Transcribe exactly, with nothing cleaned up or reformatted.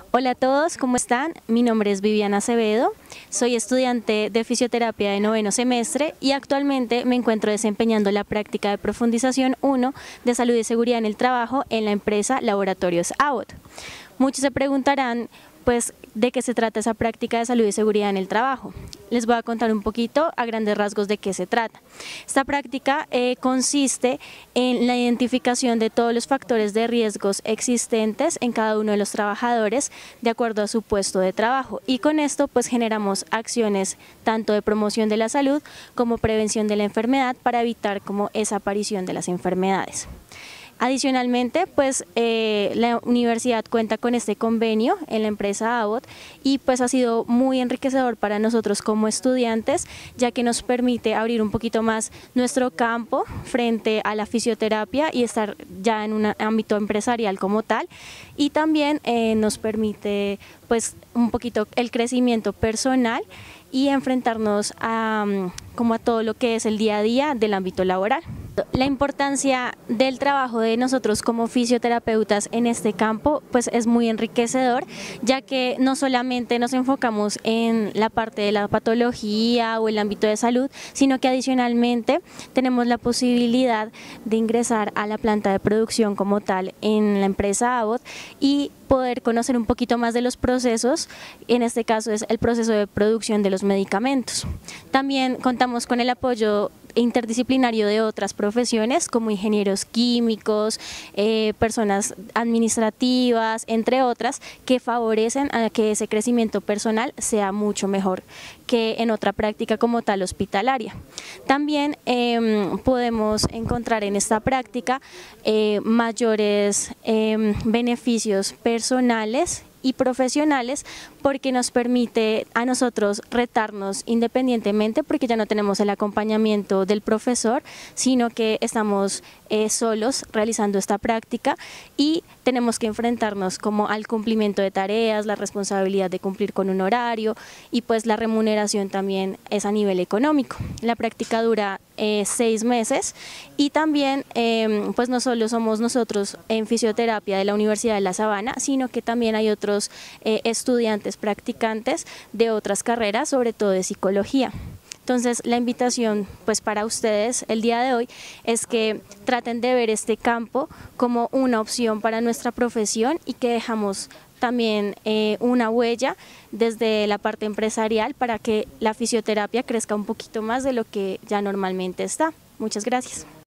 Hola a todos, ¿cómo están? Mi nombre es Viviana Acevedo, soy estudiante de fisioterapia de noveno semestre y actualmente me encuentro desempeñando la práctica de profundización uno de salud y seguridad en el trabajo en la empresa Laboratorios Abbott. Muchos se preguntarán, pues, ¿de qué se trata esa práctica de salud y seguridad en el trabajo? Les voy a contar un poquito a grandes rasgos de qué se trata. Esta práctica eh, consiste en la identificación de todos los factores de riesgos existentes en cada uno de los trabajadores de acuerdo a su puesto de trabajo, y con esto pues generamos acciones tanto de promoción de la salud como prevención de la enfermedad para evitar como esa aparición de las enfermedades. Adicionalmente, pues eh, la universidad cuenta con este convenio en la empresa Abbott y pues ha sido muy enriquecedor para nosotros como estudiantes, ya que nos permite abrir un poquito más nuestro campo frente a la fisioterapia y estar ya en un ámbito empresarial como tal, y también eh, nos permite pues un poquito el crecimiento personal y enfrentarnos a, como a todo lo que es el día a día del ámbito laboral. La importancia del trabajo de nosotros como fisioterapeutas en este campo pues es muy enriquecedor, ya que no solamente nos enfocamos en la parte de la patología o el ámbito de salud, sino que adicionalmente tenemos la posibilidad de ingresar a la planta de producción como tal en la empresa Abbott y poder conocer un poquito más de los procesos. En este caso es el proceso de producción de los medicamentos. También contamos con el apoyo interdisciplinario de otras profesiones como ingenieros químicos, eh, personas administrativas, entre otras, que favorecen a que ese crecimiento personal sea mucho mejor que en otra práctica como tal hospitalaria. También eh, podemos encontrar en esta práctica eh, mayores eh, beneficios personales y profesionales, porque nos permite a nosotros retarnos independientemente, porque ya no tenemos el acompañamiento del profesor, sino que estamos eh, solos realizando esta práctica y tenemos que enfrentarnos como al cumplimiento de tareas, la responsabilidad de cumplir con un horario, y pues la remuneración también es a nivel económico. La práctica dura eh, seis meses y también eh, pues no solo somos nosotros en fisioterapia de la Universidad de La Sabana, sino que también hay otros eh, estudiantes practicantes de otras carreras, sobre todo de psicología. Entonces la invitación pues para ustedes el día de hoy es que traten de ver este campo como una opción para nuestra profesión y que dejamos también eh, una huella desde la parte empresarial para que la fisioterapia crezca un poquito más de lo que ya normalmente está. Muchas gracias.